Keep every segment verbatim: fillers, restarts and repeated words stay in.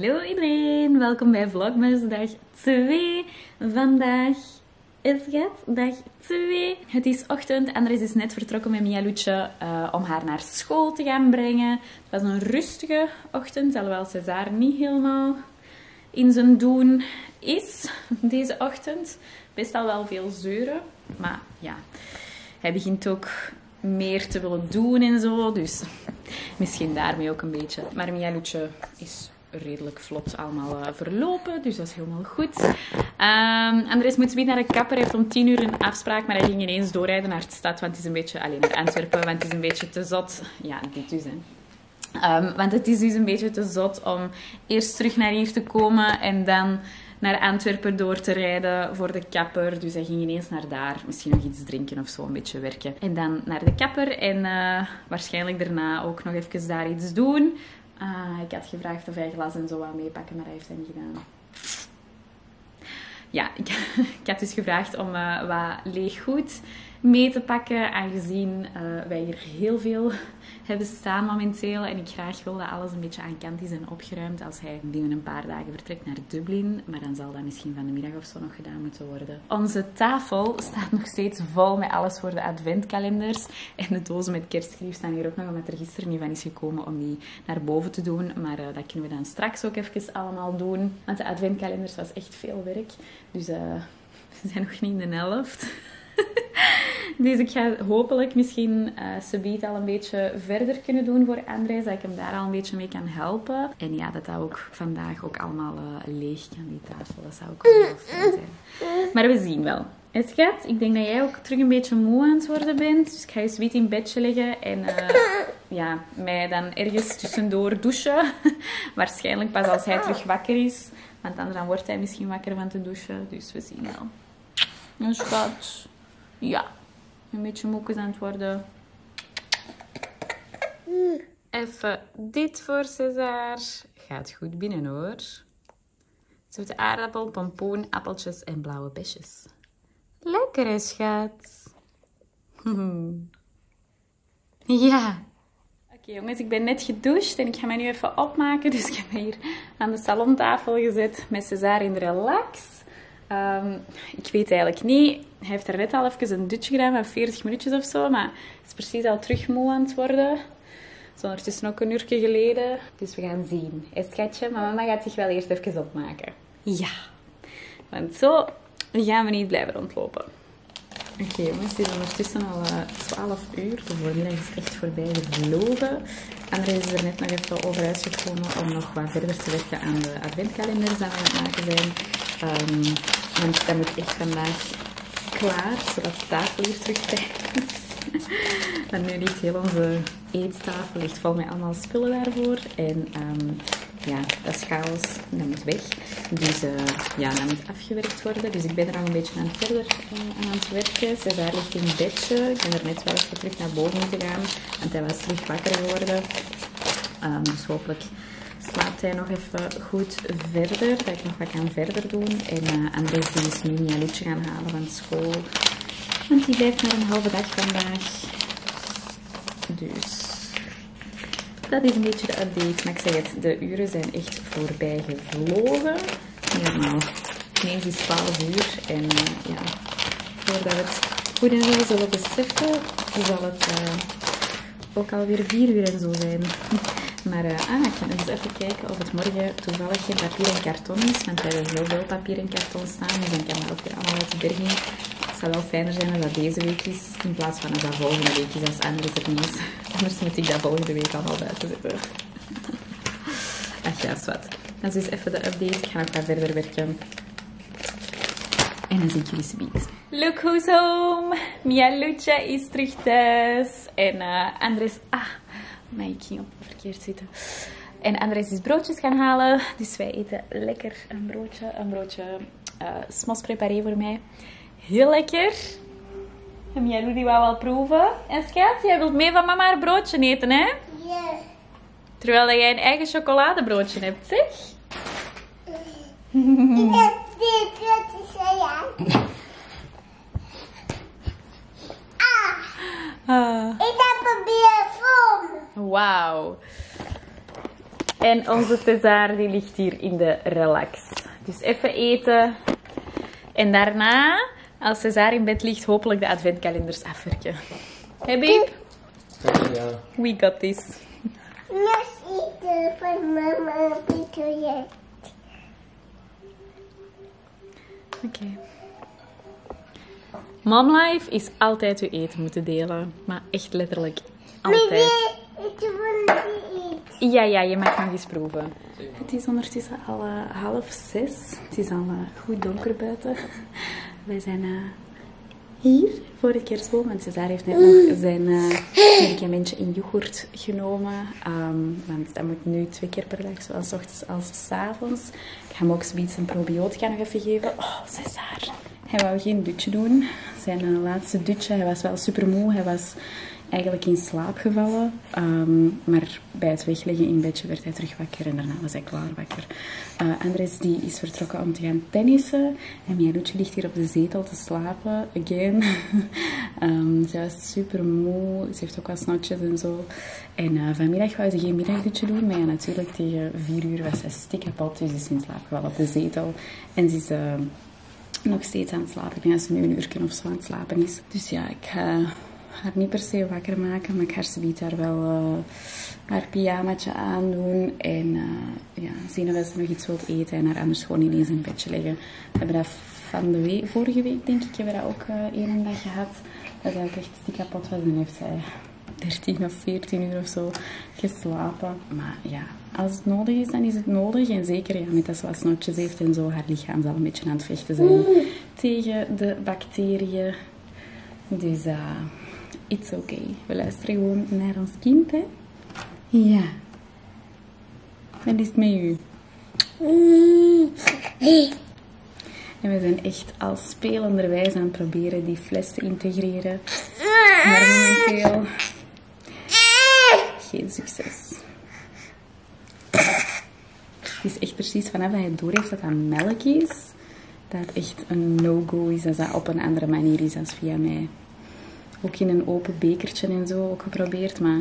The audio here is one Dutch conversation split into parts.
Hallo iedereen, welkom bij Vlogmas dag twee. Vandaag is het dag twee. Het is ochtend. Andres is net vertrokken met Mialuce uh, om haar naar school te gaan brengen. Het was een rustige ochtend, alhoewel César niet helemaal in zijn doen is deze ochtend. Best al wel veel zeuren, maar ja, hij begint ook meer te willen doen en zo, dus misschien daarmee ook een beetje. Maar Mialuce is redelijk vlot allemaal uh, verlopen, dus dat is helemaal goed. Um, Andres moet weer naar de kapper, hij heeft om tien uur een afspraak, maar hij ging ineens doorrijden naar de stad, want het is een beetje, alleen naar Antwerpen, want het is een beetje te zot. Ja, dit dus, hè. Um, want het is dus een beetje te zot om eerst terug naar hier te komen en dan naar Antwerpen door te rijden voor de kapper. Dus hij ging ineens naar daar. Misschien nog iets drinken of zo, een beetje werken. En dan naar de kapper. En uh, waarschijnlijk daarna ook nog even daar iets doen. Uh, ik had gevraagd of hij glas en zo wou meepakken, maar hij heeft dat niet gedaan. Ja, ik, ik had dus gevraagd om uh, wat leeggoed mee te pakken. Aangezien uh, wij hier heel veel hebben staan momenteel. En ik graag wil dat alles een beetje aan kant is en opgeruimd als hij binnen een paar dagen vertrekt naar Dublin. Maar dan zal dat misschien van de middag of zo nog gedaan moeten worden. Onze tafel staat nog steeds vol met alles voor de adventkalenders. En de dozen met kerstgrief staan hier ook nog, omdat er gisteren niet van is gekomen om die naar boven te doen. Maar uh, dat kunnen we dan straks ook even allemaal doen. Want de adventkalenders was echt veel werk. Dus uh, we zijn nog niet in de helft. Dus ik ga hopelijk misschien uh, subiet al een beetje verder kunnen doen voor Andres. Dat ik hem daar al een beetje mee kan helpen. En ja, dat dat ook vandaag ook allemaal uh, leeg kan, die tafel. Dat zou ook wel heel fijn zijn. Maar we zien wel. En schat, ik denk dat jij ook terug een beetje moe aan het worden bent. Dus ik ga je subiet in bedje leggen. En uh, ja, mij dan ergens tussendoor douchen. Waarschijnlijk pas als hij terug wakker is. Want anders dan wordt hij misschien wakker van te douchen. Dus we zien wel. En schat. Ja, een beetje moe aan het worden. Even dit voor César. Gaat goed binnen hoor. Zoete aardappel, pompoen, appeltjes en blauwe besjes. Lekker hè, schat? Ja. Oké okay, jongens, ik ben net gedoucht en ik ga mij nu even opmaken. Dus ik heb me hier aan de salontafel gezet met César in de relax. Um, ik weet eigenlijk niet. Hij heeft er net al even een dutje gedaan van veertig minuutjes of zo. Maar hij is precies al terug moe aan het worden. Het is ondertussen ook een uurtje geleden. Dus we gaan zien. Hé schatje, maar mama gaat zich wel eerst even opmaken. Ja. Want zo gaan we niet blijven rondlopen. Oké okay, jongens, het is ondertussen al uh, twaalf uur. De voormiddag is echt voorbij gevlogen. Andres is er net nog even over uitgekomen om nog wat verder te werken aan de adventkalenders die we aan het maken zijn. Um, want dat moet echt vandaag klaar, zodat de tafel hier terug vrij is. Want nu ligt heel onze eettafel ligt vol met allemaal spullen daarvoor. En um, ja, dat is chaos. Dat moet weg. Dus uh, ja, dat moet afgewerkt worden. Dus ik ben er al een beetje aan het verder uh, aan het werken. César ligt in het bedje. Ik ben er net wel even terug naar boven moeten gaan. Want hij was terug wakker geworden. Um, dus hopelijk slaapt hij nog even goed verder. Dat ik nog wat kan verder doen. En uh, Andres is nu Mialuce gaan halen van school. Want die blijft maar een halve dag vandaag. Dus dat is een beetje de update. Maar ik zeg het, de uren zijn echt voorbij gevlogen. Normaal. Ineens is twaalf uur. En uh, ja, voordat we het goed en wel zullen beseffen, zal het uh, ook alweer vier uur en zo zijn. Maar uh, ah, ik ga eens even kijken of het morgen toevallig geen papier en karton is. Want we hebben heel veel papier en karton staan. Dus dan kan dat ook weer allemaal uit de berging. Het zou wel fijner zijn als dat deze week is. In plaats van als dat volgende week is. Als Andres er niet is. Anders moet ik dat volgende week allemaal buiten zetten. Ach ja, is wat. Dat is dus even de update. Ik ga nog wat verder werken. En dan zie ik jullie subiet. Look who's home! Mialuce is terug thuis. En uh, Andres... Ah, maar ik ging op verkeerd zitten. En Andres is broodjes gaan halen. Dus wij eten lekker een broodje. Een broodje uh, smos preparé voor mij. Heel lekker. En jij doet die wel wel proeven. En schat, jij wilt mee van mama haar broodje eten, hè? Ja. Terwijl jij een eigen chocoladebroodje hebt, zeg. Ik heb dit broodje, ja. Ah. Ah. Ik heb een biervorm. Wauw. En onze César die ligt hier in de relax. Dus even eten. En daarna, als César in bed ligt, hopelijk de adventkalenders afwerken. Hé, babe? Ja. We got this. Nog eten van mama Pieter. Oké. Okay. Momlife is altijd uw eten moeten delen. Maar echt letterlijk altijd. Ja, ja, je mag nog eens proeven. Het is ondertussen al uh, half zes. Het is al uh, goed donker buiten. Wij zijn uh, hier voor de kerstboom. Want César heeft net nog zijn uh, medicamentje in yoghurt genomen. Um, want dat moet nu twee keer per dag, zowel 's ochtends als 's avonds. Ik ga hem ook zoiets een probiotica nog even geven. Oh, César. Hij wou geen dutje doen. Zijn uh, laatste dutje. Hij was wel super moe. Hij was eigenlijk in slaap gevallen. Um, maar bij het wegleggen in bedje werd hij terug wakker. En daarna was hij klaar wakker. Uh, Andres die is vertrokken om te gaan tennissen. En Mialucci ligt hier op de zetel te slapen. Again. um, ze was super moe. Ze heeft ook wel snotjes en zo. En uh, vanmiddag wou ze geen middagdutje doen. Maar ja, natuurlijk tegen vier uur was zij stikkapot. Dus ze is in slaap gevallen op de zetel. En ze is Uh, nog steeds aan het slapen. Ik denk dat ze nu een uur of zo aan het slapen is. Dus ja, ik ga haar niet per se wakker maken, maar ik ga haar zoiets daar wel uh, haar pyjamaatje aandoen. En uh, ja, zien of ze nog iets wilt eten en haar anders gewoon ineens in een bedje leggen. We hebben dat van de week, vorige week denk ik, hebben we dat ook uh, één dag gehad. Dat zij ook echt stik kapot was. Dan heeft zij dertien of veertien uur of zo geslapen. Maar ja, als het nodig is, dan is het nodig. En zeker ja, met dat ze wat snotjes heeft en zo, haar lichaam zal een beetje aan het vechten zijn tegen de bacteriën. Dus uh, it's okay. We luisteren gewoon naar ons kind, hè. Ja. Wat is het met u? En we zijn echt als spelenderwijs aan het proberen die fles te integreren. Maar momenteel geen succes. Het is echt precies vanaf dat hij doorheeft dat dat melk is, dat het echt een no-go is als dat op een andere manier is dan via mij. Ook in een open bekertje en zo ook geprobeerd, maar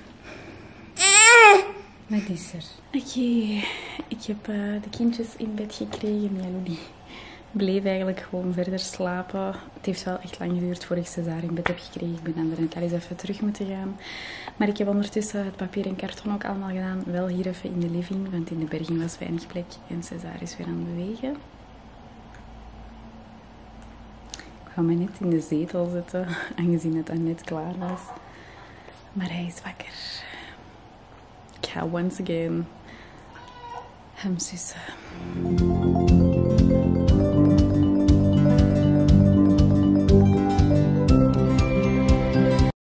wat is er? Oké, okay. Ik heb uh, de kindjes in bed gekregen. Ja, die bleef eigenlijk gewoon verder slapen. Het heeft wel echt lang geduurd voordat ik César in bed heb gekregen. Ik ben dan er net al eens even terug moeten gaan. Maar ik heb ondertussen het papier en karton ook allemaal gedaan. Wel hier even in de living, want in de berging was weinig plek. En César is weer aan het bewegen. Ik ga me net in de zetel zetten, aangezien het dan net klaar was. Maar hij is wakker. Ik ga once again hem sussen.